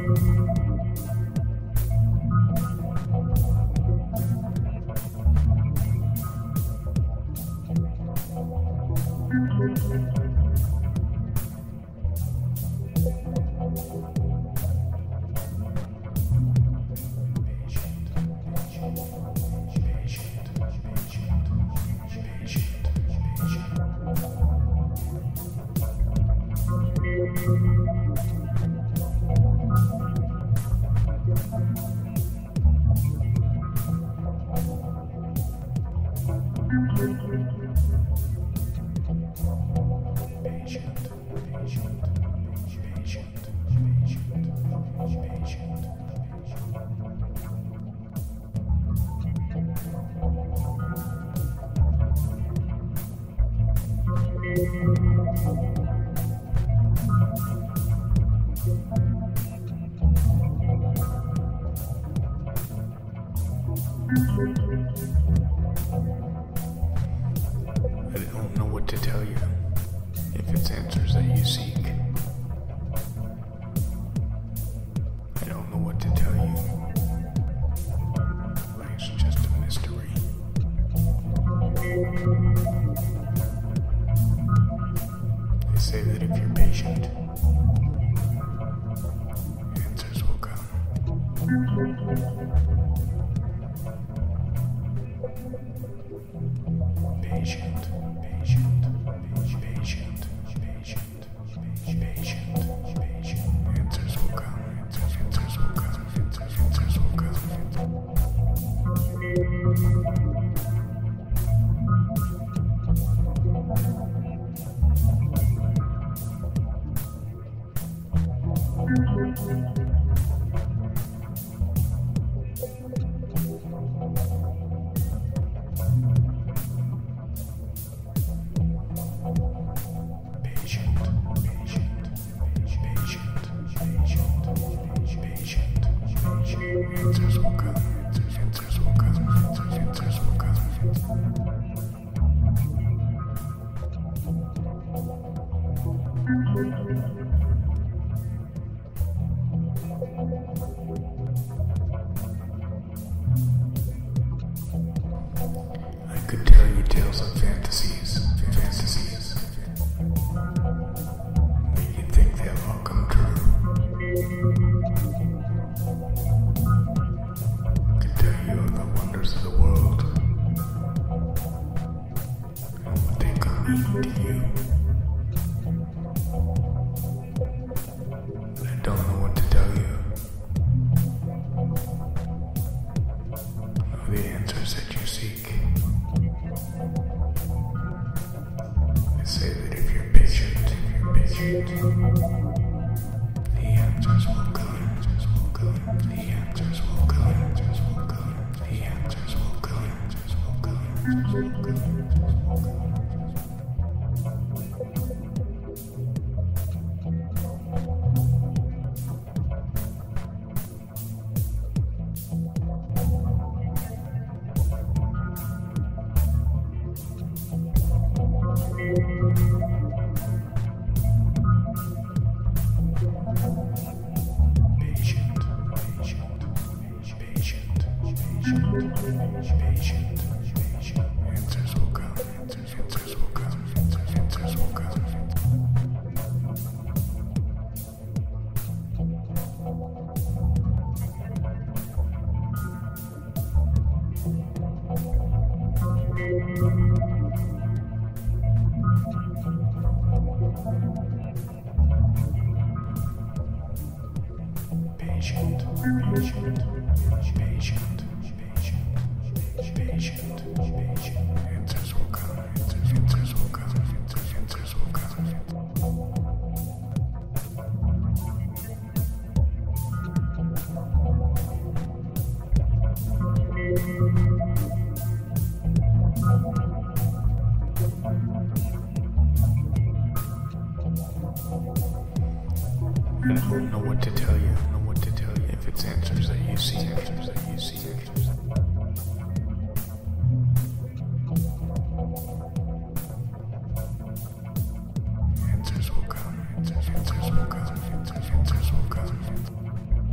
I don't know what to tell you if it's answers that you seek. I don't know what to tell you. Life's just a mystery. They say that if you're patient, answers will come. Patient, patient, patient, patient, patient, patient. Answers will come. Answers will come. Answers will come. Answers will come. Answers will come. Answers will come. I could tell you tales of fantasies. Make you think they'll all come true. Of the wonders of the world and what they could mean to you. But I don't know what to tell you. Know the answers that you seek. They say that if you're patient, the answers will come. The answers will come. The answers will come. Answers will come. Answers will come. Answers will come. Patient. Answers will come. Answers will come. Answers will come. I don't know what to tell you. If it's answers that you see. Answers will come. Answers will come. Answers will come.